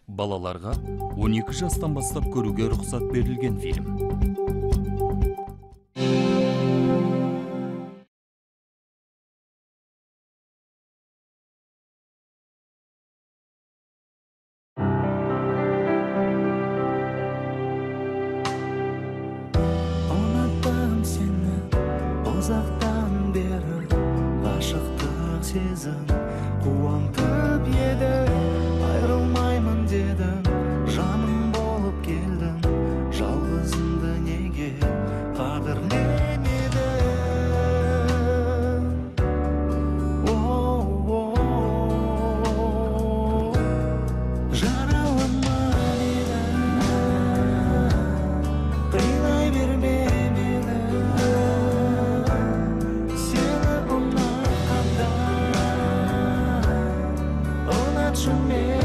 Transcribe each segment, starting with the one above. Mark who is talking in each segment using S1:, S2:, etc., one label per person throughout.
S1: Балаларға 12 жастан бастап көруге рұқсат берілген фильм.
S2: Ұнаттым сені ұзақтан бері, ғашықтық сезім қуантып еді. Айрылмаймын дедім, жаным болып келдім, жалғызымды неге қадірлемедің? Жаралама мені, қинай берме мені, сені ұнатқанда ұнатшы мені.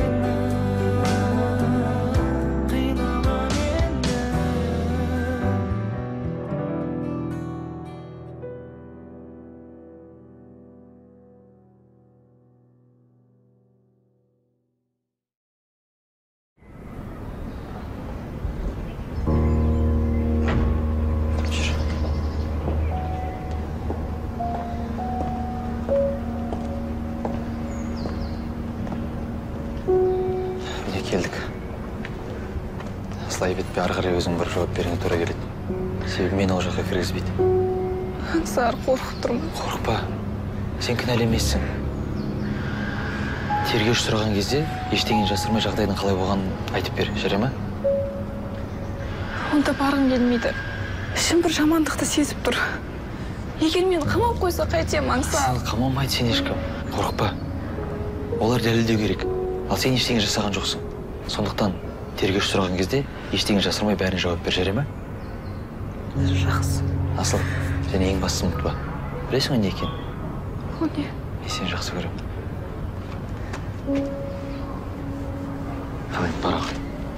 S3: Келдік. Осылай бетпе ары қарай өзің бір жауап беруіңе тура келеді. Себебі мені ол жаққа кіргізбейді.
S4: Аңсар, қорқып тұрмын.
S3: Қорықпа. Сен кінәлі емессің. Тергеуші сұраған кезде ештеңені жасырмай жағдайдың қалай болғанын айтып бер, жарай ма?
S4: Онда барғым келмейді. Ішім бір жамандықты сезіп тұр. Егер мен қамап қойса қайтем, Аңсар?
S3: Қамамайды сен ешкім. Қорықпа. Олар дәлелдеу керек. Ал сен ештеңе жасаған жоқсың. Сондықтан тергеуші сұраған кезде ештеңе жасырмай бәріне жауап бер, жарай ма?
S4: Жақсы.
S3: Асыл, және ең бастысын ұмытпа. Білесің ғой не екен?
S4: О не?
S3: Мен сені жақсы көремін. Қалай, барақ.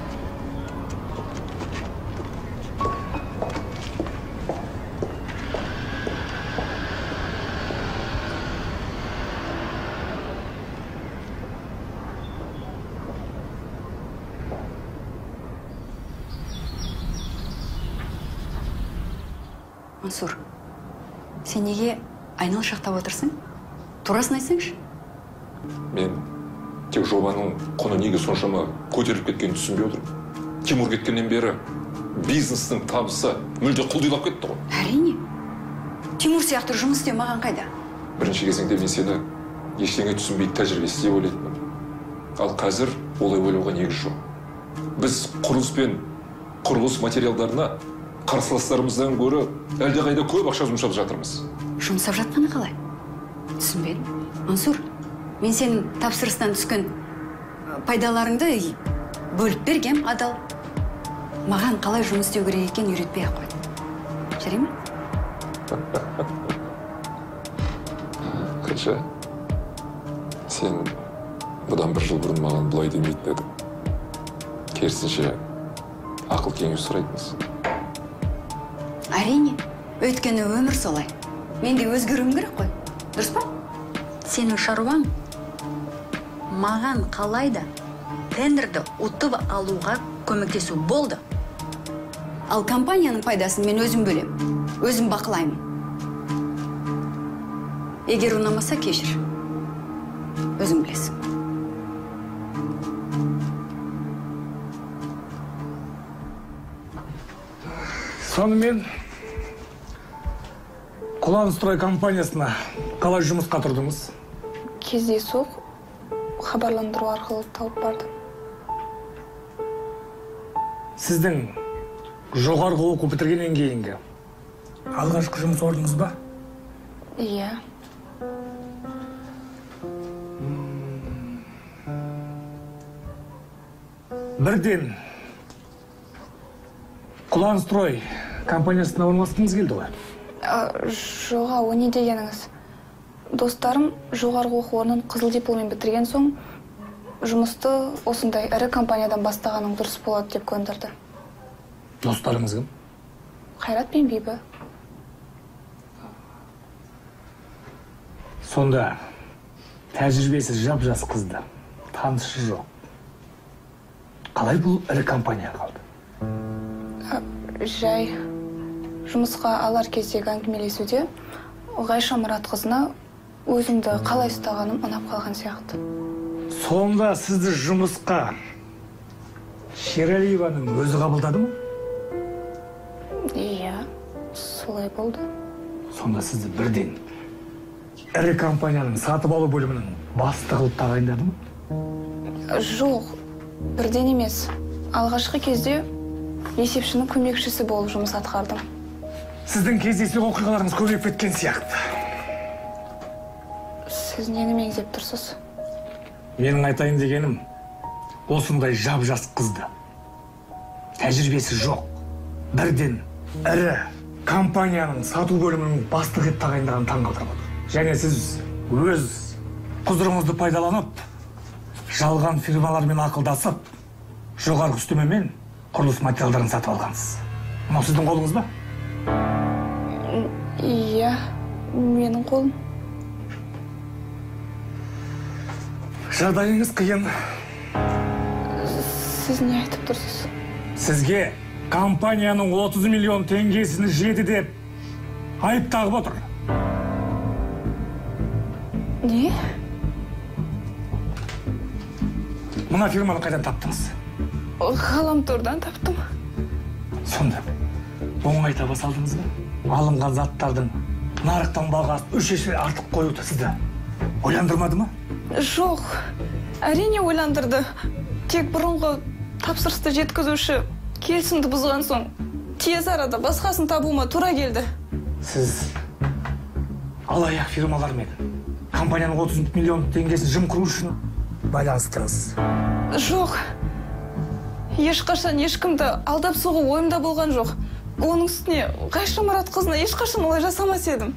S5: Мансур, сен неге айнал шақтап отырсың? Турасын айтсаңшы?
S6: Мен тек жобаның құны неге соншама көтеріліп кеткенін түсінбей отырмын. Тимур кеткеннен бері бизнестің табысы мүлде құлдилап кетті ғой.
S5: Әрине. Тимур сияқты жұмыс істеу маған қайда?
S6: Бірінші кезеңде мен сені ештеңе түсінбейді тәжірибесіз деп ойлайтынмын. Ал қазір олай ойлауға негіз жоқ. Біз құрылыс пен құрылыс материалдарына қарсыластарымыздан гөрі әлдеқайда көп ақша жұмсап жатырмыз.
S5: Жұмсап жатқаны қалай? Түсінбедім. Мансур, мен сенің тапсырыстан түскен пайдаларыңды бөліп бергем, адал. Маған қалай жұмыс істеу керек екен үйретпей ақ қойды. Жарай ма?
S6: Қанша, сен бұдан бір жыл бұрын маған бұлай демейтін едің. Керісінше ақыл кеңес сұрайтынсың.
S5: Әрине, өйткені өмір солай. Мен де өзгеруім керек қой. Дұрыс па? Сенің шаруаң маған қалайда тендерді ұтып алуға көмектесу болды. Ал компанияның пайдасын мен өзім бөлем, өзім бақылаймын. Егер ұнамаса кешір. Өзің білесің.
S7: Сонымен Құланстрой компаниясына қалай жұмысқа тұрдыңыз?
S4: Кездейсоқ хабарландыру арқылы тауып бардым.
S7: Сіздің жоғарғы оқу бітіргеннен кейінгі алғашқы жұмыс орныңыз ба?
S4: Иә.
S7: Бірден Құланстрой компаниясына орналасқыңыз келді ғой?
S4: Жоға, о не дегеніңіз? Достарым жоғарғы оқу орнын қызыл дипломмен бітірген соң жұмысты осындай ірі компаниядан бастағаның дұрыс болады деп көндірді.
S7: Достарыңыз кім?
S4: Қайрат пен Бибі.
S7: Сонда тәжірибесіз жап-жас қызды, танышы жоқ. қалай бұл ірі компания қалды?
S4: Жай жұмысқа алар кездегі әңгімелесуде Ғайша Мұратқызына өзімді қалай ұстағаным ұнап қалған сияқты.
S7: Сонда сізді жұмысқа Шералиеваның өзі қабылдады ма?
S4: Иә, солай болды.
S7: Сонда сізді бірден ірі компанияның сатып алу бөлімінің бастығы қылып тағайындады ма?
S4: Жоқ, бірден емес. Алғашқы кезде есепшінің көмекшісі болып жұмыс атқардым.
S7: Сіздің кездейсоқ оқиғаларыңыз көбейіп кеткен сияқты.
S4: Сіз нені меңзеп тұрсыз?
S7: Менің айтайын дегенім, осындай жап-жас қызды, тәжірибесі жоқ, бірден ірі компанияның сату бөлімінің бастығы етіп тағайындағанын таңғалдырып отыр. Және сіз өз құзырыңызды пайдаланып, жалған фирмалармен ақылдасып, жоғарғы үстемемен құрылыс материалдарын сатып алғансыз. Мынау сіздің қолыңыз ба?
S4: Иә, менің қолым.
S7: Жағдайыңыз қиын.
S4: Сіз не айтып тұрсыз?
S7: Сізге компанияның 30 миллион теңгесini жеді деп айып тағып отыр.
S4: Не?
S7: Мына фирманы қайдан таптыңыз?
S4: Ғаламтордан таптым.
S7: Сонда оңай таба салдыңыз ба? Алынған заттардың нарықтан бағасы 3 есе артық қоюды сізді ойландырмады ма?
S4: Жоқ, әрине ойландырды. Тек бұрынғы тапсырысты жеткізуші келісімді бұзған соң тез арада басқасын табуыма тура келді.
S7: Сіз алаяқ фирмалармен компанияның 30 миллион теңгесін жымқыру үшін байланыстыңыз.
S4: Жоқ, ешқашан ешкімді алдап соғу ойымда болған жоқ. Оның үстіне Ғайша Мұратқызына ешқашан олай жасамас едім.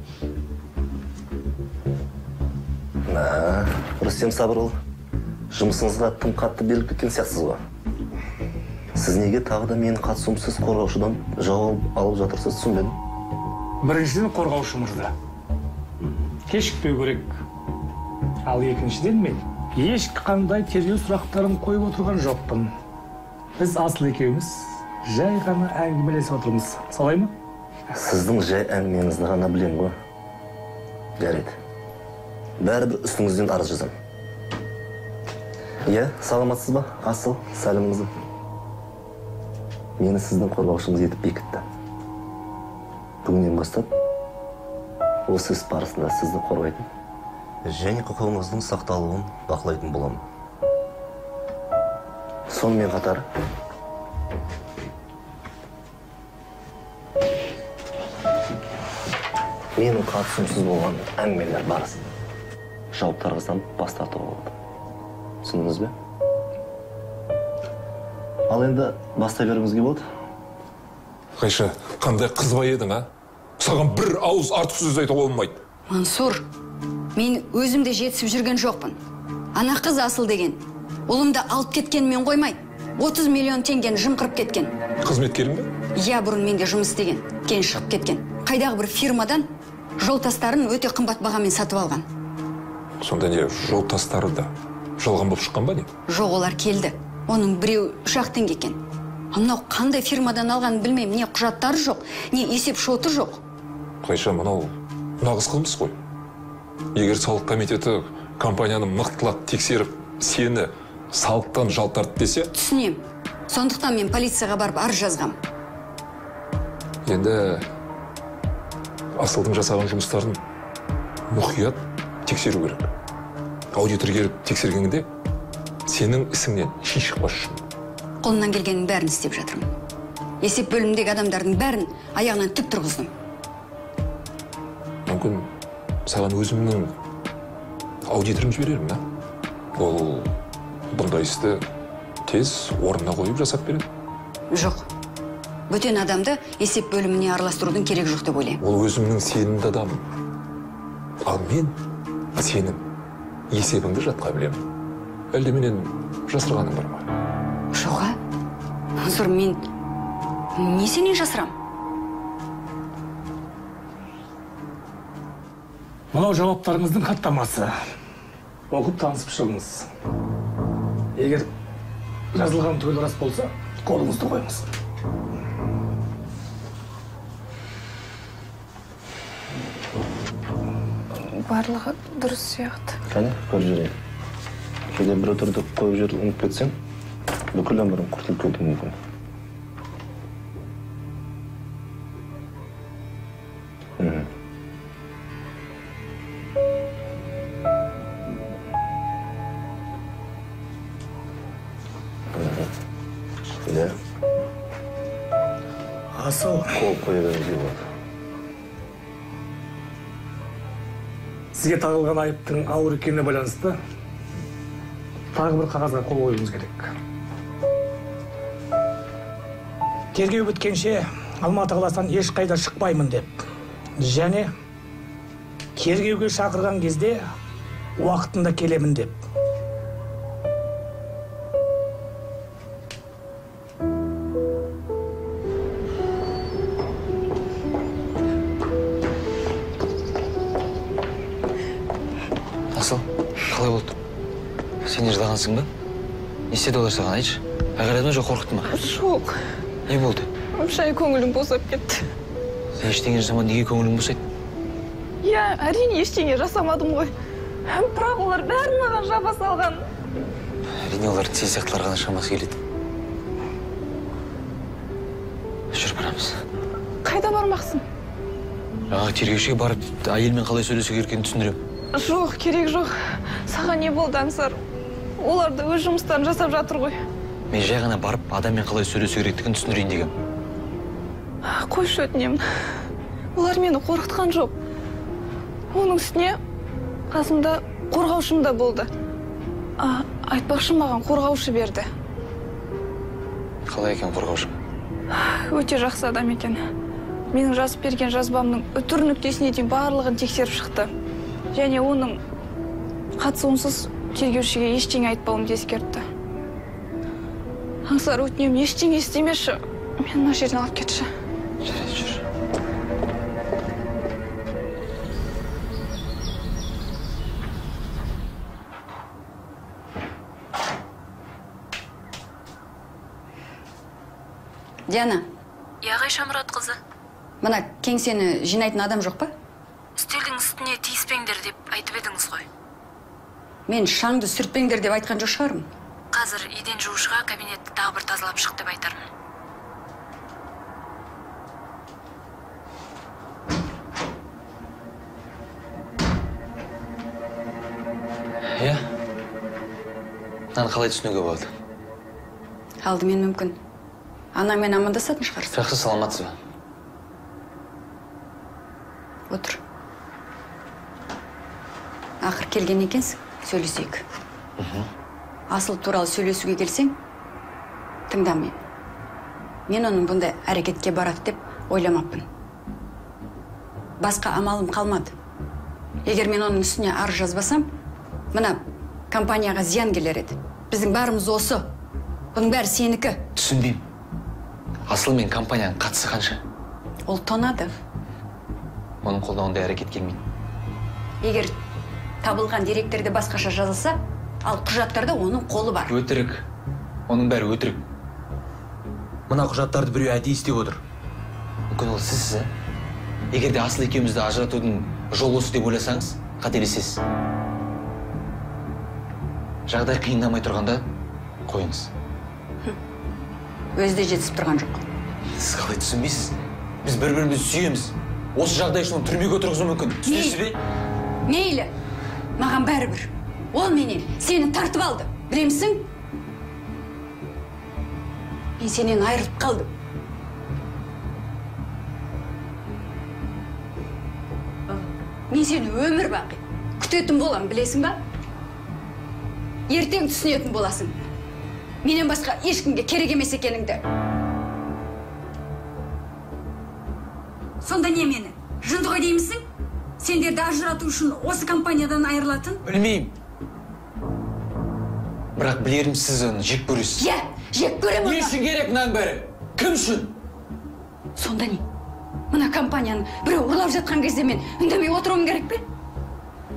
S8: Рүстем Сабырұлы, жұмысыңызға тым қатты беріліп кеткен сияқтысыз ғой. Сіз неге тағы да менің қатысуымсыз қорғаушыдан жауап алып жатырсыз, түсінбедім.
S7: Біріншіден қорғаушы мырза. Кешікпеу керек. Ал екіншіден мен ешқандай тергеу сұрақтарын қойып отырған жоқпын. Біз асыл екеуміз жай ғана әңгімелесіп отырмыз. Солай ма?
S8: Сіздің жай әңгімеңізді ғана білем ғой. Жарайды. Бәрібір үстіңізден арыз жазам. Иә, саламатсыз ба? Асыл, сәліміңізді. Мені сіздің қорғаушыңыз етіп бекітті. Бүгіннен бастап, осы іс барысында сізді қорғайтын және құқығыңыздың сақталуын бақылайтын боламын. Сонымен қатар, менің қатысымсыз болған әңгімелер барысында жауаптарыңыздан бас тартуға болады. Түсіндіңіз бе? Ал енді бастай беруіңізге болады.
S6: Ғайша, қандай қыз ба едің, а? Саған бір ауыз артық сөз айтуға болмайды.
S5: Мансұр, мен өзімде жетісіп жүрген жоқпын. Ана қыз Асыл деген. Ұлымды алып кеткенмен қоймай, 30 миллион теңгені жымқырып кеткен.
S6: Қызметкерің бе?
S5: Иә, бұрын менде жұмыс істеген. Кейін шығып кеткен. Қайдағы бір фирмадан жол тастарын өте қымбат бағамен сатып алған.
S6: Сонда не, жол тастары да жалған болып шыққан ба не?
S5: Жоқ, олар келді. Оның біреу 3 теңге екен. Мынау қандай фирмадан алғанын білмеймін. Не құжаттары жоқ, не есеп шоты жоқ.
S6: Ғайша, мынау нағыз қылмыс қой. Егер салық комитеті компанияны мықтылап тексеріп, сені салықтан жалтарды десе...
S5: Түсінем. Сондықтан мен полицияға барып арыз жазғам.
S6: Енді Асылдың жасаған жұмыстарын мұқият тексеру керек. Аудитор келіп тексергенде сенің ісіңнен ши шықпас үшін.
S5: Қолымнан келгеннің бәрін істеп жатырмын. Есеп бөлімдегі адамдардың бәрін аяғынан тік тұрғыздым.
S6: Мүмкін саған өзімнің аудиторым жіберермін, а? Ол бұндай істі тез орнына қойып жасап береді.
S5: Жоқ. Бөтен адамды есеп бөліміне араластырудың керек жоқ деп ойлаймын.
S6: Ол өзімнің сенімді адамым. Ал мен сенің есебіңді жатқа білемін. Әлде менен жасырғаның бар ма?
S5: Жоқ, а? Мансұр, мен не сенен жасырам?
S7: Мынау жауаптарыңыздың хаттамасы. Оқып танысып шығыңыз. Егер жазылған той рас болса, қолыңызды қойыңыз.
S4: Барлығы дұрыс сияқты.
S8: Қане, көріп жүрейін. Кейде бір отырды қойып жүріп ұмытып кетсем, бүкіл өмірім құртылып кетуі мүмкін. Иә.
S7: Асыл.
S8: Қол қоя беруге болады.
S7: Сізге тағылған айыптың ауыр екеніне байланысты тағы бір қағазға қол қоюыңыз керек. Тергеу біткенше Алматы қаласынан ешқайда шықпаймын деп. Және тергеуге шақырған кезде уақытында келемін деп.
S3: Асыл, қалай болды? Сен жырдағансың ба? Не істеді олар саған, айтшы? Ағарады ма, жоқ қорқытты ма?
S4: Жоқ.
S3: Не болды?
S4: Шай көңілім босап кетті.
S3: Сен ештеңе жасамадың, неге көңілің босайды?
S4: Иә, әрине ештеңе жасамадым ғой. Бірақ олар бәрін маған жаба салған.
S3: Әрине олардың сен сияқтыларға ғана шамасы келеді. Жүр, барамыз.
S4: Қайда бармақсың?
S3: Жаңағы тергеушіге барып, әйелмен қалай сөйлесу керекенін түсіндірем.
S4: Жоқ, керек жоқ. Саған не болды, Аңсар? Олар да өз жұмыстарын жасап жатыр ғой.
S3: Мен жай ғана барып, адаммен қалай сөйлесу керектігін түсіндірейін дегем.
S4: Қойшы өтінемін. Олар мені қорқытқан жоқ. Оның үстіне қасымда қорғаушым да болды. Айтпақшы, маған қорғаушы берді.
S3: Қалай екен қорғаушым?
S4: Өте жақсы адам екен. Менің жазып берген жазбамның үтір нүктесіне дейін барлығын тексеріп шықты. Және оның қатысуынсыз тергеушіге ештеңе айтпауымды ескертті. Аңсар, өтінемін, ештеңе істемеші. Мені мына жерден алып кетші.
S3: Жарайды, жүр.
S5: Диана.
S9: Яғай Шамұрат қызы.
S5: Мына кеңсені жинайтын адам жоқ па?
S9: Үстелдің үстіне тиіспеңдер деп айтып едіңіз ғой.
S5: Мен шаңды сүртпеңдер деп айтқан жоқ шығармын.
S9: Қазір еден жуушыға кабинетті тағы бір тазалап шық деп айтармын.
S3: Иә? Мынаны қалай түсінуге болады?
S5: Алдымен мүмкін. Анаңмен амандасатын шығарсың.
S3: Жақсы, саламатсыз ба?
S5: Отыр. Ақыр келген екенсің, сөйлесейік. Асыл туралы сөйлесуге келсең, тыңда мені. Мен оның бұндай әрекетке барады деп ойламаппын. Басқа амалым қалмады. Егер мен оның үстіне арыз жазбасам, мына компанияға зиян келер еді. Біздің барымыз осы. Бұның бәрі сенікі.
S3: Түсінбеймін. Асыл мен компанияның қатысы қанша?
S5: Ол тонады.
S3: Оның қолына ондай әрекет келмейді.
S5: Егер табылған деректерде басқаша жазылса, ал құжаттарда оның қолы бар.
S3: Өтірік. Оның бәрі өтірік. Мына құжаттарды біреу әдейі істеп отыр. Мүмкін ол сізсіз, Егер де Асыл екеумізді ажыратудың жолы осы деп ойласаңыз, қателесесіз. Жағдай қиындамай тұрғанда қойыңыз.
S5: Өзі де жетісіп тұрған жоқ.
S3: Сіз қалай түсінбейсіз? Біз бір-бірімізді сүйеміз. Осы жағдай үшін түрмеге отырғызу мүмкін. Түсінесіз бе?
S5: Мейлі. Маған бәрібір. Ол менен сені тартып алды. Білемісің? Мен сенен айырылып қалдым. Мен сені өмір бақи күтетін болам, білесің ба? Ертең түсінетін боласың. Менен басқа ешкімге керек емес екеніңді. Сонда не мені? Жынды ғой деймісің? Сендерді ажырату үшін осы компаниядан айырылатын?
S3: Білмеймін. Бірақ білерім, сіз оны жек көресіз.
S5: Иә, жек көрем оны.
S3: Не үшін керек мұның бәрі? Кім үшін?
S5: Сонда не? Мына компанияны біреу ұрлап жатқан кезде мен үндемей отыруым керек пе?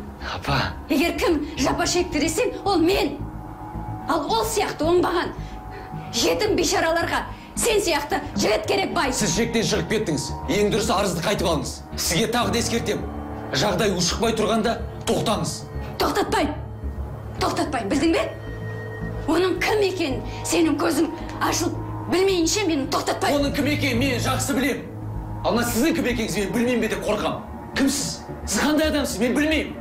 S3: Апа.
S5: Егер кім жапа шекті десең, ол мен. Ал ол сияқты оңбаған жетім бейшараларға сен сияқты жігіт керек бай.
S3: Сіз шектен шығып кеттіңіз. Ең дұрысы арызды қайтып алыңыз. Сізге тағы да ескертем. Жағдай ушықпай тұрғанда тоқтаңыз.
S5: Тоқтатпайын, білдің бе? Оның кім екенін сенің көзің ашылып білмейінше мені тоқтатпайын.
S3: Оның кім екенін мен жақсы білем. Ал мына сіздің кім екеніңізді мен білмеймін бе деп қорқам. Кімсіз? Сіз қандай адамсыз? Мен білмеймін.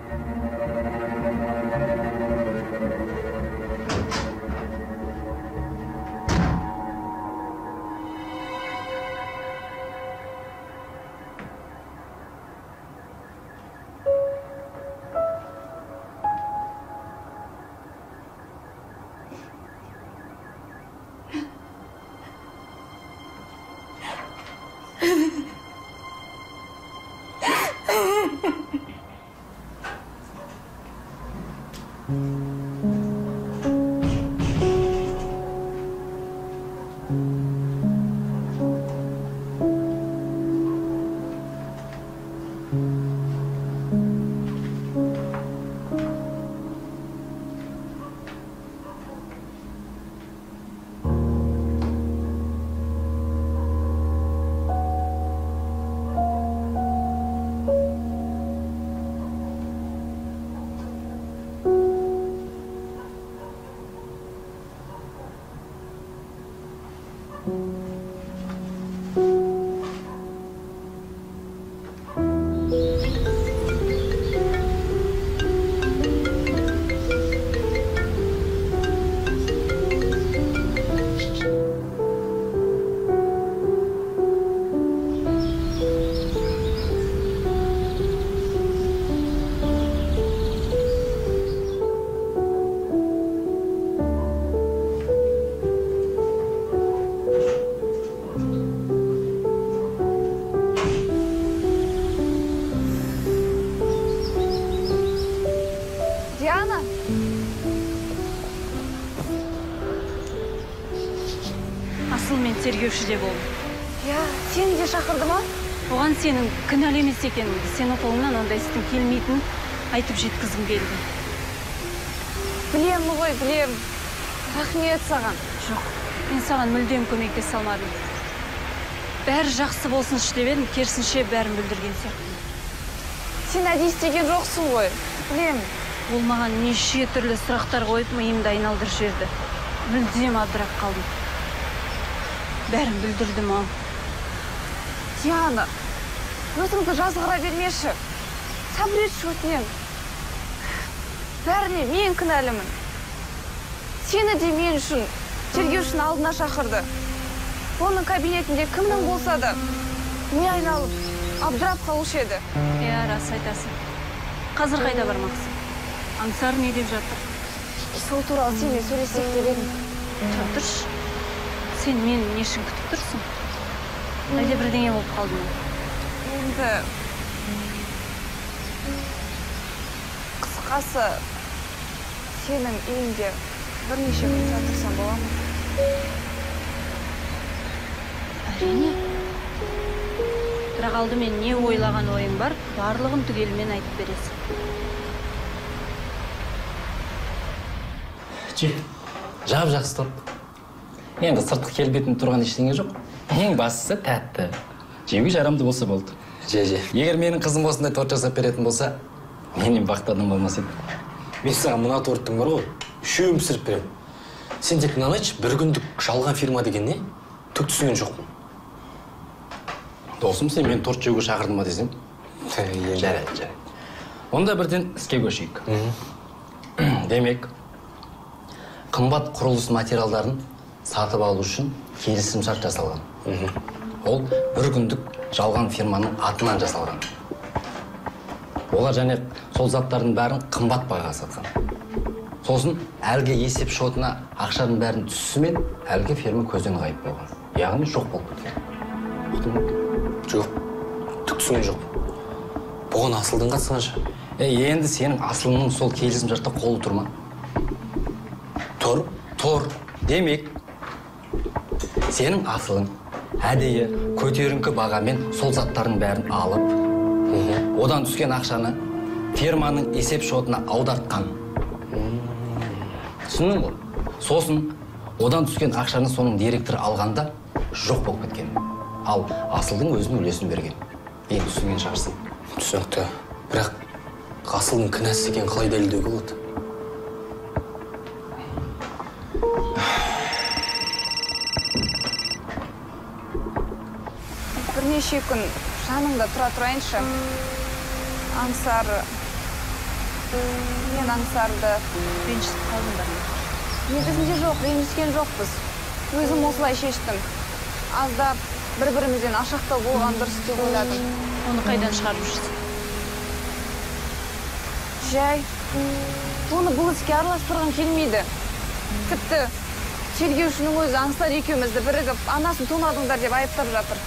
S9: Тергеушіде болдым.
S4: Я, сені де шақырды ма?
S9: Оған сенің кінәлі емес екеніңді, сенің қолыңнан ондай істің келмейтінін айтып жеткізгім келді.
S4: Білем ғой, білем. Рахмет саған.
S9: Жоқ, мен саған мүлдем көмектесе алмадым. Бәрі жақсы болсыншы деп едім, керісінше бәрін бүлдірген сияқты.
S4: Сен әдейі істеген жоқсың ғой. Білем.
S9: Ол маған неше түрлі сұрақтар қойып, миымды айналдырып жіберді. Мүлдем абдырап қалдым. Бәрін бүлдірдім ау.
S4: Диана, өзіңді жазғыра бермеші. Сабыр етші өтінем. Бәріне мен кінәлімін. Сені де мен үшін тергеушінің алдына шақырды. Оның кабинетінде кімнің болса да не айналып, абдырап қалушы еді.
S9: Рас айтасың. Қазір қайда бармақсың? Аңсар не деп жатыр?
S4: Сол туралы сенімен сөйлесек деп едім.
S9: Тұршы. Сен мен нешін күтіп тұрсың? Әлде бірдеңе болып қалдың?
S4: Енді... Қысқасы, сенің үйінде бірнеше күн жатырсам бола ма?
S9: Әрине. Бірақ алдымен не ойлаған ойың бар, барлығын түгелімен айтып бересің.
S10: Жап-жақсы топ. Енді сыртқы келбетін тұрған ештеңе жоқ. Ең бастысы тәтті. Жеуге жарамды болса болды. Егер менің қызым осындай торт жасап беретін болса, менен бақытты адам болмас еді.
S11: Мен саған мына торттың бар ғой, үшеуін пісіріп берем. Сен тек мынаны айтшы, бір күндік жалған фирма деген не? Түк түсінген жоқпын.
S10: Досым, сен мен торт жеуге шақырдың ба десем? Жарайды. Онда бірден іске көшейік. Демек, қымбат құрылыс материалдарын сатып алу үшін келісім шарт жасалған. Ол бір күндік жалған фирманың атынан жасалған. Олар және сол заттардың бәрін қымбат бағаға сатқан. Сосын әлгі есеп шотына ақшаның бәрін түсісімен әлгі фирма көзден ғайып болған. Яғни жоқ болып кеткен. Ұқтың ба?
S11: Жоқ, түк түсінген жоқ. Бұған асылдың қатысқанша?
S10: Енді сенің асылыңның сол келісім шартта қолы тұр ма? Тұр. Демек, сенің асылың әдейі көтеріңкі бағамен сол заттардың бәрін алып, одан түскен ақшаны фирманың есеп шотына аудартқан. Түсіндің ғой? Сосын Одан түскен ақшаны соның директоры алғанда жоқ болып кеткен. Ал Асылдың өзінің үлесін берген. Енді түсінген шығарсың.
S11: Түсінікті. Бірақ Асылдың кінәсі екенін қалай дәлелдеуге болады?
S4: Бірнеше күн жаныңда тұра тұрайыншы. Мен Аңсарды
S9: Ренжісіп қалдыңдар ма?
S4: негізінде жоқ, ренжіскен жоқпыз. Өзім осылай шештім. Аздап бір-бірімізден ашықтау болған дұрыс деп ойладым.
S9: Оны қайдан шығарып жүрсің?
S4: Жай, оны бұл іске араластырғым келмейді. Тіпті тергеушінің өзі Аңсар екеумізді бірігіп, анасын тонадыңдар деп айыптап жатыр.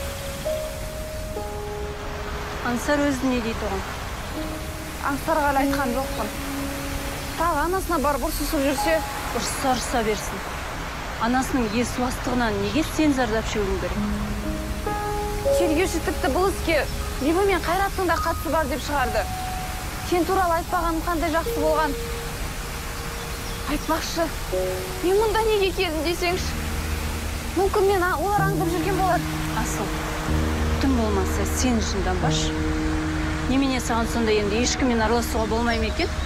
S9: Аңсар өзі не дейді оған?
S4: Аңсарға әлі айтқан жоқпын. Тағы анасына барып ұрсысып жүрсе,
S9: ұрса берсін. Анасының есуастығынан неге сен зардап шегуің керек?
S4: Тергеуші тіпті бұл іске Бибі мен Қайраттың да қатысы бар деп шығарды. Сен туралы айтпағаным қандай жақсы болған. Айтпақшы, мен мұнда неге келдім десеңші. Мүмкін мен олар аңдып жүрген болар.
S9: Асыл, тым болмаса сен жынданбашы. Немене саған сонда енді ешкіммен араласуға болмай ма екен?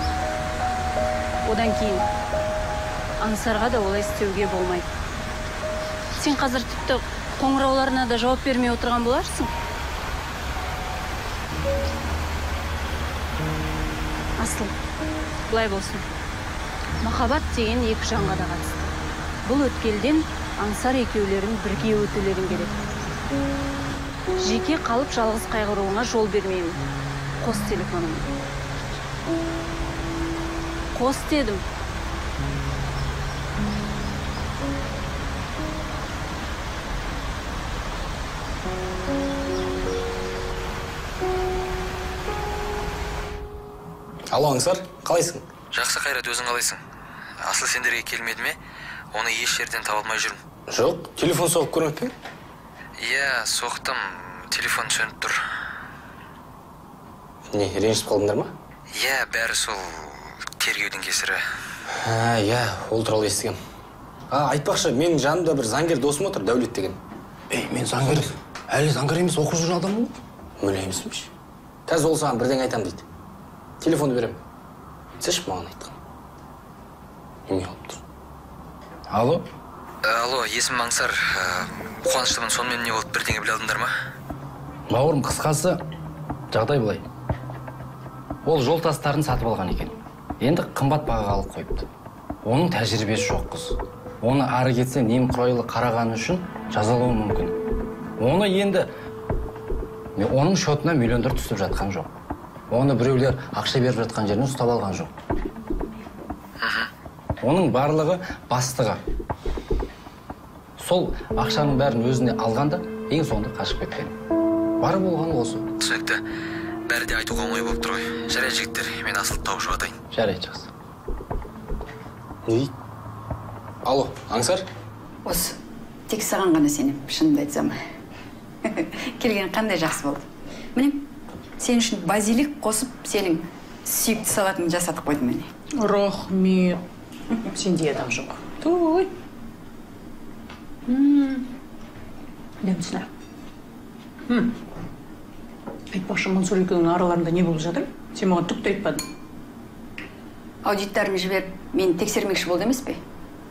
S9: Одан кейін Аңсарға да олай істеуге болмайды. Сен қазір тіпті қоңырауларына да жауап бермей отырған боларсың. Асыл, былай болсын. Махаббат деген екі жанға да қатысты. Бұл өткелден Аңсар екеулерін бірге өтулерін керек. Жеке қалып жалғыз қайғыруыңа жол бермеймін. Қос телефонымды. Қос дедім.
S11: Алло, Аңсар, қалайсың?
S3: Жақсы, Қайрат, өзің қалайсың? Асыл сендерге келмеді ме? Оны еш жерден таба алмай жүрмін.
S11: Жоқ, телефон соғып көрмеп пе?
S3: Иә, соқтым. Телефон сөніп тұр.
S11: Не, ренжісіп қалдыңдар ма?
S3: Иә, бәрі сол тергеудің кесірі.
S11: Иә, ол туралы естігем. Айтпақшы, менің жанымда бір заңгер досым отыр, Дәулет деген. Мен заңгер, әлі заңгер емес, оқып жүрген адаммын. Мүлде емеспінші. Қазір ол саған бірден айтам дейді. Телефонды берем. Сеш маған айтқан. Неме алып тұр.
S10: Алло?
S3: Алло, есім Аңсар. Қуаныштымын, сонымен не болып бірдеңе біле алдыңдар ма?
S10: Бауырым, қысқасы, жағдай былай. Ол жол тастарын сатып алған екен. Енді қымбат бағаға алып қойыпты. Оның тәжірибесі жоқ қыз. Оны ары кетсе немқұрайлы қарағаны үшін жазалауы мүмкін. Оны енді оның шотына миллиондар түсіп жатқан жоқ. Оны біреулер ақша беріп жатқан жерінен ұстап алған жоқ. Оның барлығы бастығы. Сол ақшаның бәрін өзіне алғанда ең соңында қашып кеткен. Бар болғаны осы.
S3: Түсінікті. Бәрі де айтуға оңай болып тұр ғой. Жарайды жігіттер, мен Асылды тауып шығатайын.
S10: Жарайды, жақсы.
S11: Не дейді? Алло, Аңсар?
S5: Осы, тек саған ғана сенем, шынымды айтсам. Келген қандай жақсы болды. Міне, сен үшін базилик қосып, сенің сүйікті салатыңды жасатып қойдым мені.
S12: Рахмет. Сенде адам жоқ. Той. Дәмсіне. Айтпақшы, Мансұр екеуінің араларында не болып жатыр? Сен маған түкті айтпадың.
S5: Аудиттарын жіберіп, мені тексермекші болды емес пе?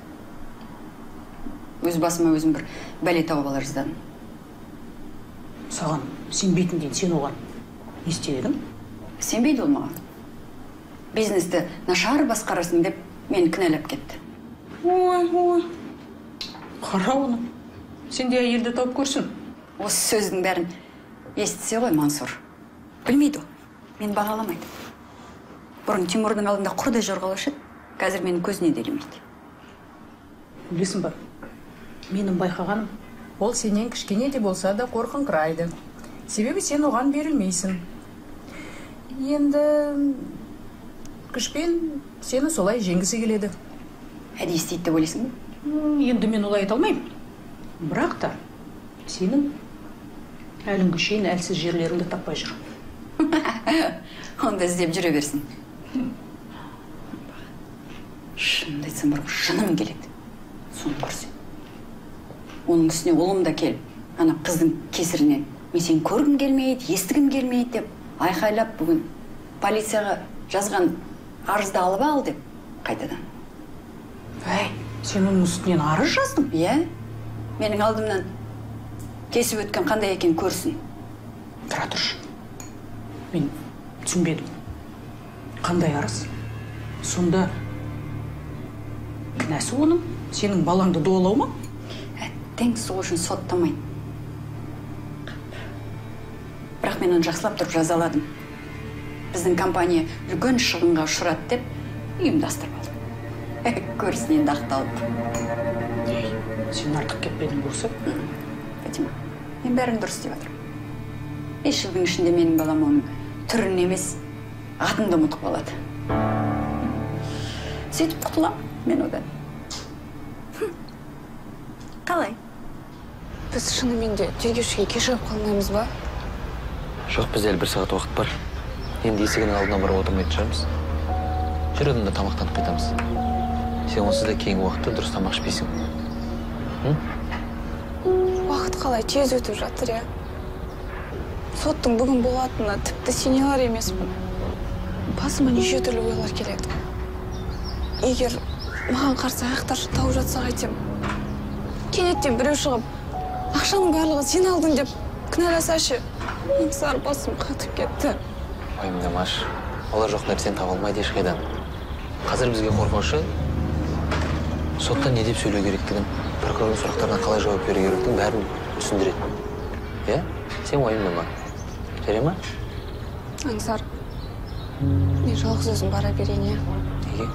S5: Өз басыма өзім бір бәле тауып алар жаздадым.
S12: Саған сенбейтін дейін сен оған не істедің?
S5: Сенбейді ол маған. Бизнесті нашар басқарасың деп мені кінәлап кетті.
S12: Ой. Қара оны. Сен де әйелді тауып көрсін.
S5: Осы сөздің бәрін естісе ғой Мансұр. Білмейді ол. Мен бағаламайды. Бұрын Тимурдың алдында құрдай жорғалаушы еді. Қазір менің көзіне де ілмейді.
S12: Білесің ба? Менің байқағаным, ол сенен кішкене де болса да қорқыңқырайды. Себебі сен оған берілмейсің. Енді күшпен сені солай жеңгісі келеді.
S5: Әдейі істейді деп ойлайсың ба?
S12: Енді мен олай айта алмаймын. Бірақ та сенің әліңгі шейін әлсіз жерлеріңді таппай жүр.
S5: Онда іздеп жүре берсін. Шынымды айтсам, бір жыным келеді. соны көрсең. Оның үстіне ұлым да келіп, ана қыздың кесірінен мен сені көргім келмейді, естігім келмейді деп айқайлап бүгін полицияға жазған арызды алып ал деп қайтадан.
S12: Әй, сен оның үстінен арыз жаздың?
S5: Иә, менің алдымнан кесіп өткен қандай екен көрсін.
S12: Тұра тұршы. Мен түсінбедім. Қандай арыз? Сонда кінәсі оның? Сенің балаңды дуалау ма?
S5: Әттең сол үшін соттамайды. Бірақ мен оны жақсылап тұрып жазаладым. Біздің компания үлкен шығынға ұшырады деп ұйымдастырып алдым. Көрсін енді ақталып.
S12: Сен артық кетпедің болса?
S5: Фатима, мен бәрін дұрыс деп жатырмын. 5 жылдың ішінде менің балам оның түрін емес, атымды ұмытып қалады. Сөйтіп құтылам мен одан. Қалай?
S4: Біз шынымен де тергеушіге кешігіп қалмаймыз ба?
S3: Жоқ, бізде әлі 1 сағат уақыт бар. Енді есігінің алдына барып отырмайтын шығармыз. Жүр одан да тамақтанып қайтамыз. Сен онсыз да кейінгі уақытта дұрыс тамақ ішпейсің.
S4: Уақыт қалай тез өтіп жатыр, я. Соттың бүгін болатынына тіпті сене алар емеспін. Басыма неше түрлі ойлар келеді. Егер маған қарсы аяқтар тауып жатса қайтем. Кенеттен біреу шығып, ақшаның барлығы сен алдың деп кінәласашы. Аңсар басым қатып кетті.
S3: Уайымдамаш. Олар жоқ нәрсені таба алмайды ешқайдан. Қазір бізге қорқыншы соттан не деп сөйлеу керектігін, прокурордың сұрақтарына қалай жауап беру керектігін бәрін түсіндіреді. Иә? Сен уайымдама. Жарай ма?
S4: Аңсар, мен жалғыз өзім бара берейін, я.
S3: Неге?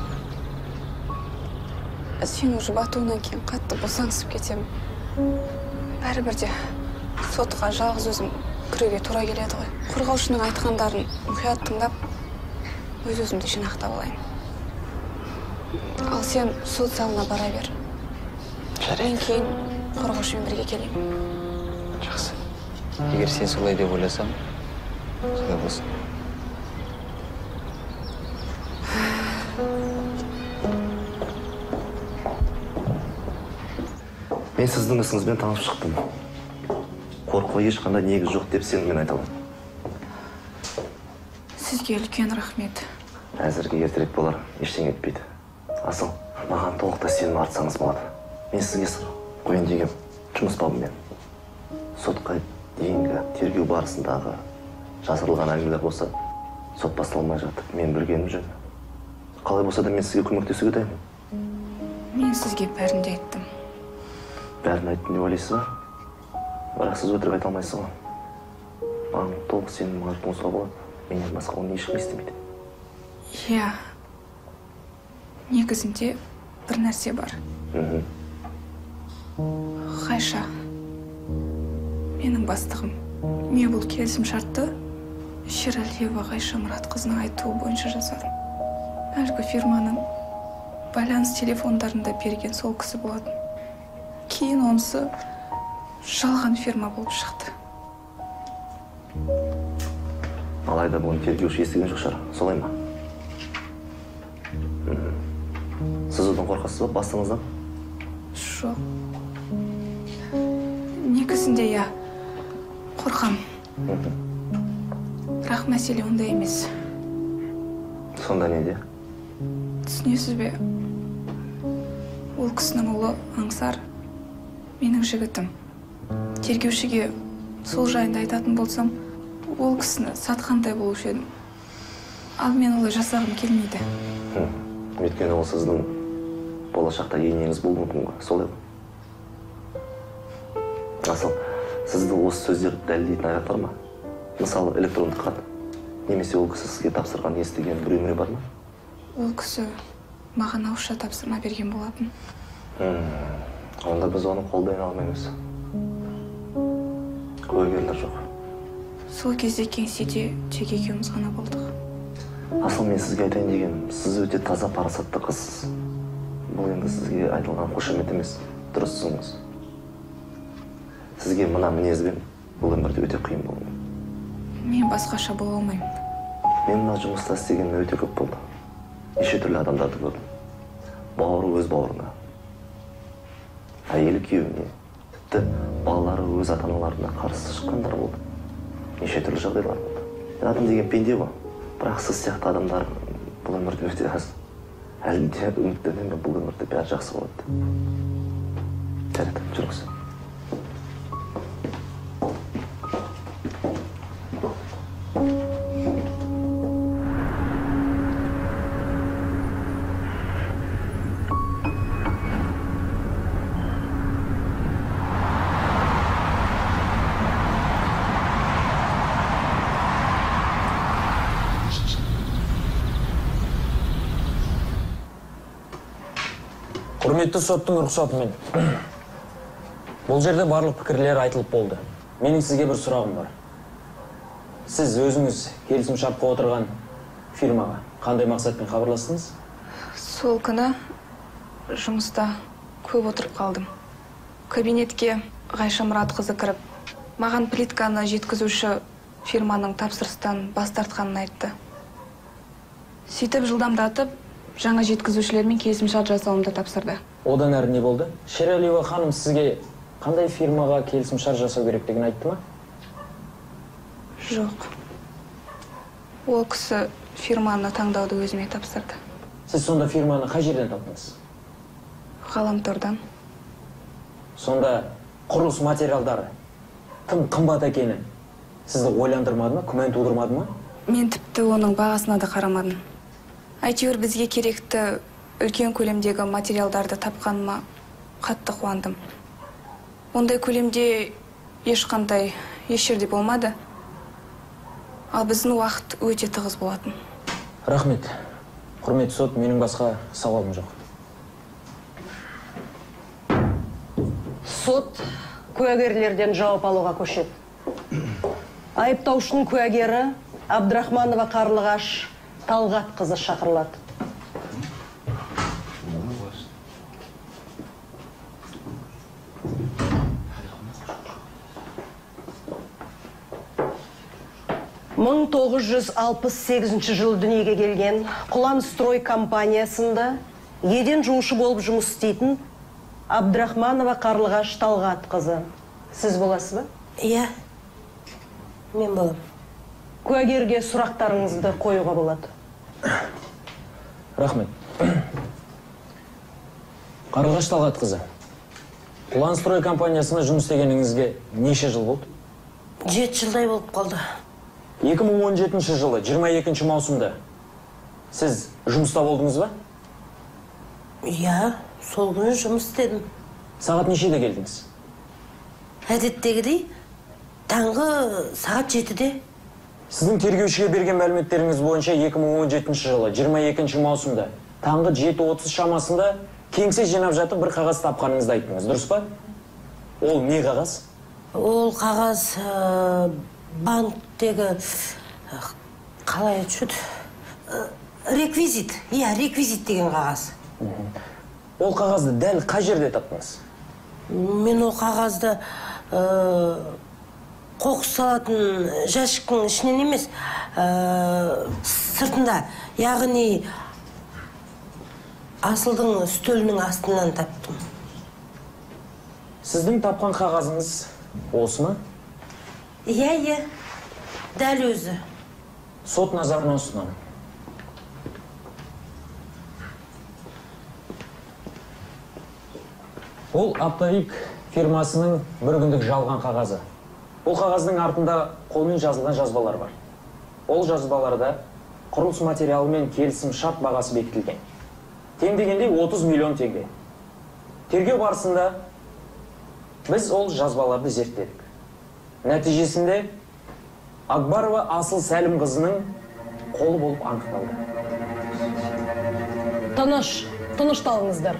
S4: Сен уже батуынан кейін қатты босаңсып кетем. Бәрібір де сотқа жалғыз өзім кіруге тура келеді ғой. Қорғаушының айтқандарын мұқият тыңдап, өз-өзімді жинақтап алайын. Ал сен сот залына бара бер. Мен кейін қорғаушымен бірге келейін.
S3: Жақсы. Егер сен солай деп ойласам, солай болсын.
S8: Мен сіздің ісіңізбен танып шықтым. Қорқуға ешқандай негіз жоқ деп сеніммен айта аламын.
S4: Сізге үлкен рахмет.
S8: Әзірге ертерек болар, ештеңе етпейді. Асыл, маған толықтай сенім артсаңыз болады. Мен сізге қойын дегем, жұмыс бабымен. Сотқа дейінгі тергеу барысындағы жасырылған әңгімелер болса, сот басталмай жатып, мен білгенім жөн. Қалай болса да мен сізге көмектесуге дайынмын.
S4: Мен сізге бәрін де айттым.
S8: Бәрін айттым деп ойлайсыз ба? Бірақ сіз өтірік айта алмайсыз ғой. Маған толық сенім артуыңызға болады. Менен басқа оны ешкім естімейді.
S4: Иә. Негізінде бір нәрсе бар. Қайша. Менің бастығым. Мен бұл келісім шартты Шералиева Қайша Мұратқызының айтуы бойынша жасадым. Әлгі фирманың байланыс телефондарында берген сол кісі болатын. Кейін онысы жалған фирма болып шықты.
S8: Алайда бұны тергеуші естіген жоқ шығар, солай ма? Сіз одан қорқасыз ба, бастыңыздан?
S4: Жоқ. Негізінде я қорқам. Бірақ мәселе онда емес.
S8: Сонда неде?
S4: Түсінесіз бе? Ол кісінің ұлы Аңсар менің жігітім. Тергеушіге сол жайында айтатын болсам, ол кісіні сатқандай болушы едім. Ал мен олай жасағым келмейді.
S8: Өйткені ол сіздің болашақта енеңіз болуы мүмкін ғой, солай ғой. Асыл, сізді осы сөздер дәлелдейтін аяқ бар ма? Мысалы, электрондық хат. Немесе ол кісі сізге тапсырған естіген бір өмірі бар ма?
S4: Ол кісі маған ауызша тапсырма берген болатын.
S8: Онда біз оны қолдайын алмаймыз. Куәгерлер жоқ.
S4: Сол кезде кеңседе тек екеуміз ғана болдық.
S8: Асыл, мен сізге айтайын деген, сіз өте таза парасатты қызсыз. Бұл енді сізге айтылған қошемет емес, дұрыссыңыз. Сізге мына мінезбен бұл өмірде өте қиын болды.
S4: Мен басқаша бола алмаймын.
S8: Мен мына жұмыста істегенім өте көп болды. Неше түрлі адамдарды көрдім. Бауыры өз бауырына. әйелі күйеуіне, тіпті балалары өз ата-аналарына қарсы шыққандар болды. Неше түрлі жағдайлар болды. Адам деген пенде ғой. Бірақ сіз сияқты адамдар бұл өмірде өте аз. Әлі де үміттенемін, бұл өмірде бәрі жақсы болады. Жарайды, жүріңіз.
S11: Құрметті соттың рұқсатымен. Бұл жерде барлық пікірлер айтылып болды. Менің сізге бір сұрағым бар. Сіз өзіңіз келісім шартқа отырған фирмаға қандай мақсатпен хабарластыңыз?
S4: Сол күні жұмыста көп отырып қалдым. Кабинетке Ғайша Мұратқызы кіріп, маған плитканы жеткізуші фирманың тапсырыстан бас тартқанын айтты. Сөйтіп жылдамдатып, жаңа жеткізушілермен келісімшарт жасауымды тапсырды.
S11: Одан әрі не болды? Шералиева ханым сізге қандай фирмаға келісімшарт жасау керектігін айтты ма?
S4: Жоқ. Ол кісі фирманы таңдауды өзіме тапсырды.
S11: Сіз сонда фирманы қай жерден таптыңыз?
S4: Ғаламтордан.
S11: Сонда құрылыс материалдары тым қымбат екені сізді ойландырмады ма, күмән тудырмады ма?
S4: Мен тіпті оның бағасына да қарамадым. Әйтеуір бізге керекті үлкен көлемдегі материалдарды тапқаныма қатты қуандым. Ондай көлемде ешқандай еш жерде болмады. Ал біздің уақыт өте тығыз болатын.
S11: Рахмет. Құрметті сот, менің басқа сауалым жоқ.
S13: Сот куәгерлерден жауап алуға көшеді. Айыптаушының куәгері Абдрахманова Қарлығаш Талғат қызы шақырылады. Мың 1968 жылы дүниеге келген Құланстрой компаниясында еден жуушы болып жұмыс істейтін Абдрахманова Қарлығаш Талғат қызы. Сіз боласыз ба?
S14: Иә, мен болам.
S13: Куәгерге сұрақтарыңызды қоюға болады.
S11: Рахмет. Қарлығаш Талғат қызы, Құланстрой компаниясында жұмыс істегеніңізге неше жыл болды?
S14: 7 жылдай болып қалды.
S11: 2017 жылы 22 маусымда сіз жұмыста болдыңыз ба?
S14: Иә, сол күні жұмыс істедім.
S11: Сағат нешеде келдіңіз?
S14: Әдеттегідей, таңғы сағат 7-де.
S11: Сіздің тергеушіге берген мәліметтеріңіз бойынша 2017 жылы 22 маусымда таңғы 7:30 шамасында кеңсе жинап жатып бір қағаз тапқаныңызды айттыңыз, дұрыс па? Ол не қағаз?
S14: Ол қағаз банктегі қалай айтшыды? Реквизит. Иә, реквизит деген қағаз.
S11: Ол қағазды дәл қай жерде таптыңыз?
S14: Мен ол қағазды қоқыс салатын жәшіктің ішінен емес, сыртында, яғни Асылдың үстелінің астынан таптым.
S11: Сіздің тапқан қағазыңыз осы ма?
S14: Иә, дәл өзі.
S11: Сот назарына ұсынамын. Ол Аптовик фирмасының бір күндік жалған қағазы. Ол қағаздың артында қолмен жазылған жазбалар бар. Ол жазбаларда құрылыс материалы мен келісім шарт бағасы бекітілген. Тең дегенде 30 миллион теңге. Тергеу барысында біз ол жазбаларды зерттедік. Нәтижесінде Акбарова Асыл Сәлім қызының қолы болып анықталды.
S13: Тынышталыңыздар.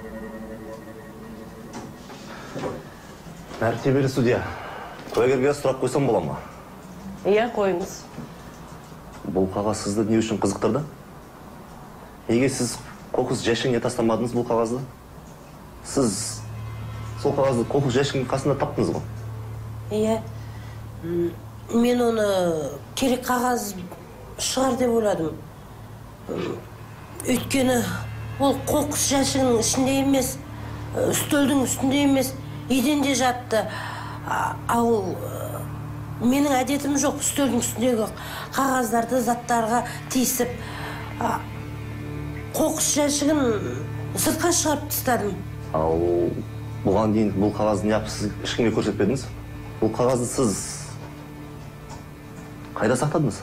S8: Мәртебелі судья, куәгерге сұрақ қойсам бола ма?
S13: Иә, қойыңыз.
S8: Бұл қағаз сізді не үшін қызықтырды? Неге сіз қоқыс жәшігіне тастамадыңыз бұл қағазды? Сіз сол қағазды қоқыс жәшігінің қасында таптыңыз ғой?
S14: Иә, мен оны керек қағаз шығар деп ойладым. Өйткені ол қоқыс жәшігінің ішінде емес, үстелдің үстінде емес, еденде жатты. Ал менің әдетім жоқ үстелдің үстіндегі қағаздарды заттарға тиісіп, қоқыс жәшігін сыртқа шығарып тастадым.
S8: Ал бұған дейін бұл қағазды неғып сіз ешкімге көрсетпедіңіз? Бұл қағазды сіз қайда сақтадыңыз?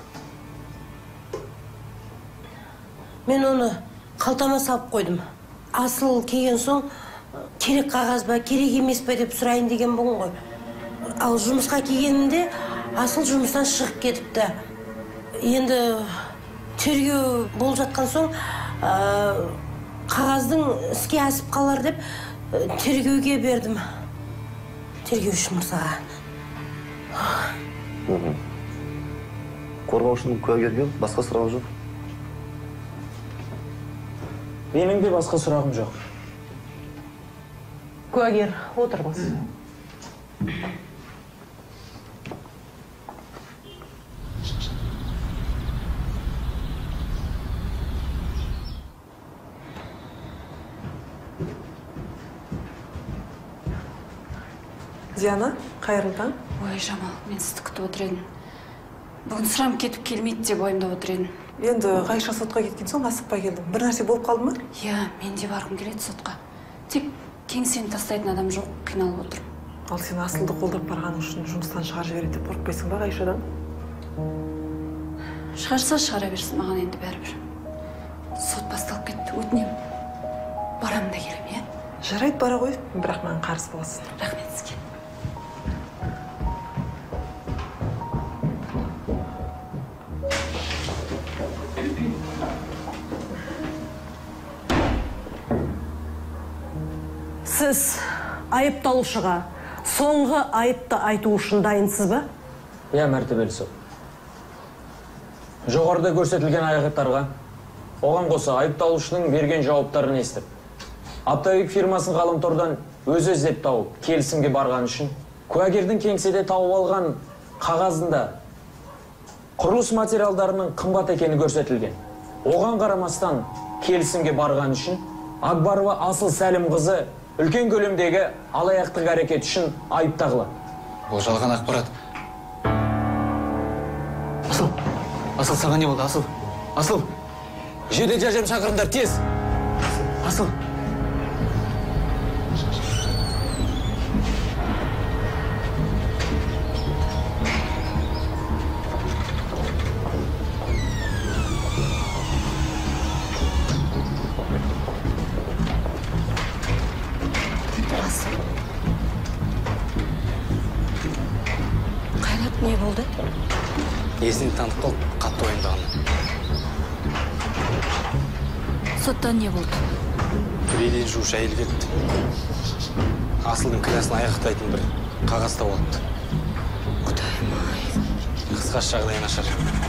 S14: Мен оны қалтама салып қойдым. Асыл келген соң керек қағаз ба, керек емес па деп сұрайын деген бұн ғой. Ал жұмысқа келгенімде Асыл жұмыстан шығып кетіпті. Енді тергеу болып жатқан соң қағаздың іске асып қалар деп тергеуге бердім. Тергеуші мырзаға.
S8: Қорғаушының куәгерге басқа сұрағы жоқ?
S11: Менің де басқа сұрағым жоқ.
S13: Куәгер, отырыңыз.
S15: Диана, қайырлы таң.
S4: Ой, Жамал, мен сізді күтіп отыр едім. Бүгін сұрам кетіп келмейді деп ойымдап отыр едім.
S15: Енді Ғайша сотқа кеткен соң асықпай келдім. Бір нәрсе болып қалды ма?
S4: Иә, мен де барғым келеді сотқа. Тек кеңсені тастайтын адам жоқ, қиналып отырмын.
S15: Ал сен Асылды қолдап барғаның үшін жұмыстан шығарып жібереді деп қорықпайсың ба Ғайшадан?
S4: Шығарса шығара берсін, маған енді бәрібір. Сот басталып кетті, өтінемін. Барам да келем, иә?
S15: Жарайды, бара ғой, бірақ маған қарыз боласың.
S4: Рахмет сізге.
S13: Сіз айыпталушыға соңғы айыпты айту үшін дайынсыз ба?
S11: Иә, мәртебелі сот. Жоғарыда көрсетілген айғақтарға оған қоса айыпталушының берген жауаптарын естіп, оптовик фирмасын ғаламтордан өзі іздеп тауып, келісімге барған үшін, куәгердің кеңседе тауып алған қағазында құрылыс материалдарының қымбат екені көрсетілген. Оған қарамастан келісімге барған үшін, Акбарова Асыл Сәлім қызы үлкен көлемдегі алаяқтық әрекет үшін айып тағылады.
S3: Бұл жалған ақпарат. Асыл, саған не болды, Асыл? Асыл, жедел жәрдем шақырыңдар, тез! Асыл!
S4: Қайрат, не болды?
S11: Есінді танып қалып, қатты ойындағаны.
S4: Соттан не болды?
S11: Белен жуыш әйел кетті. Асылдың кінәсін аяқтайтын бір қағаз тауылды.
S4: Құдайым-ай.
S11: Қысқаша жағдай нашар.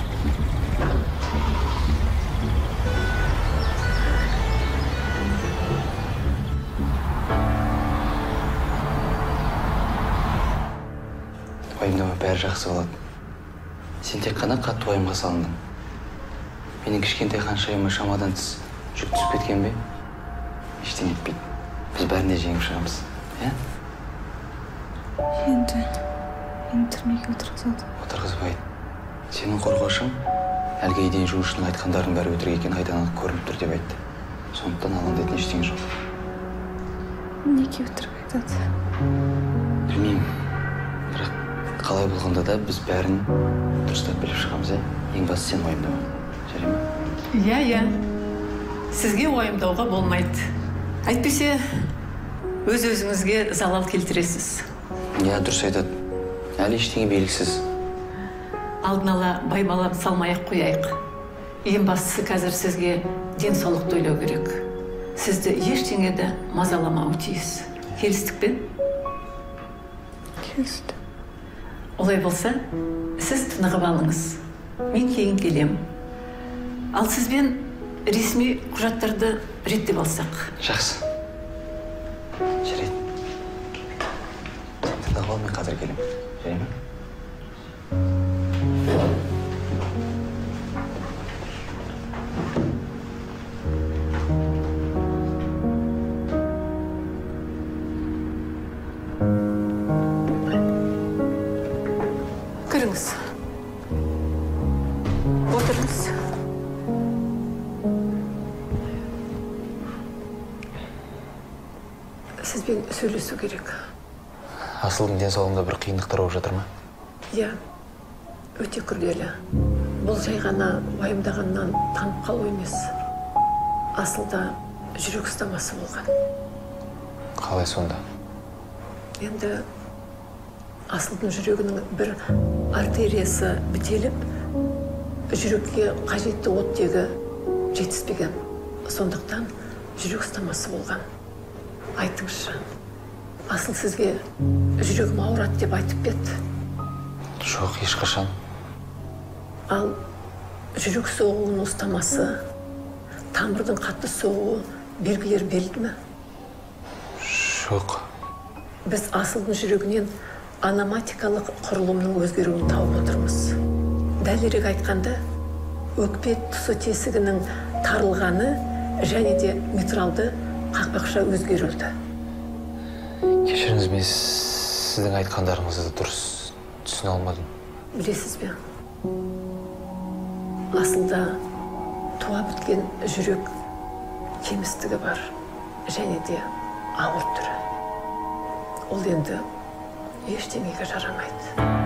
S8: Уайымдама, бәрі жақсы болады. Сен тек қана қатты уайымға салындың. Менің кішкентай қаншайыма шамадан тыс жүк түсіп кеткен бе? Ештеңе етпейді. Біз бәріне жеңіп шығамыз, иә?
S4: Енді түрмеге отырғызады.
S8: Отырғызбайды. Сенің қорғаушың әлгі еден жуушының айтқандардың бәрі өтірік екені айдан анық көрініп тұр деп айтты. Сондықтан алаңдайтын ештеңе жоқ.
S4: Неге өтірік айтады?
S8: Білмеймін. Бірақ қалай болғанда да біз бәрін дұрыстап біліп шығамыз, иә? Ең бастысы сен уайымдама. Жарай ма?
S12: Иә. Сізге уайымдауға болмайды. Әйтпесе, өз-өзіңізге залал келтіресіз.
S8: Иә, дұрыс айтады. Әлі ештеңе белгісіз.
S12: Алдын ала байбалам салмай-ақ қояйық. Ең бастысы қазір сізге денсаулықты ойлау керек. Сізді ештеңеде мазаламауы тиіс. Келістік пе?
S4: Келістік.
S12: Олай болса, сіз тынығып алыңыз. Мен кейін келем. Ал сізбен ресми құжаттарды реттеп алсақ.
S8: Жақсы. Жарайды. Тыңдап ал, мен қазір келем. Жарай ма?
S12: Кіріңіз. Отырыңыз. Сізбен сөйлесу керек.
S3: Асылдың денсаулығында бір қиындықтар болып жатыр ма?
S12: Иә, өте күрделі. Бұл жай ғана уайымдағаннан танып қалу емес. Асылда жүрек ұстамасы болған.
S3: Қалай сонда?
S12: Енді Асылдың жүрегінің бір артериясы бітеліп, жүрекке қажетті оттегі жетіспеген. Сондықтан жүрек ұстамасы болған. Айтыңызшы, Асыл сізге жүрегім ауырады деп айтып бет.
S3: Жоқ, ешқашан.
S12: Ал жүрек соғуының ұстамасы, тамырдың қатты соғуы белгілер белді ме?
S3: Жоқ.
S12: Біз Асылдың жүрегінен аноматикалық құрылымның өзгеруін тауып отырмыз. Дәлірек айтқанда, өкпе тұсы тесігінің тарылғаны және де митралды қақпақша өзгерілді.
S3: Кешіріңіз, мен сіздің айтқандарыңызды дұрыс түсіне алмадым.
S12: Білесіз бе? Асылда туа біткен жүрек кемістігі бар және де ауыр түрі. Ол енді ештеңеге жарамайды.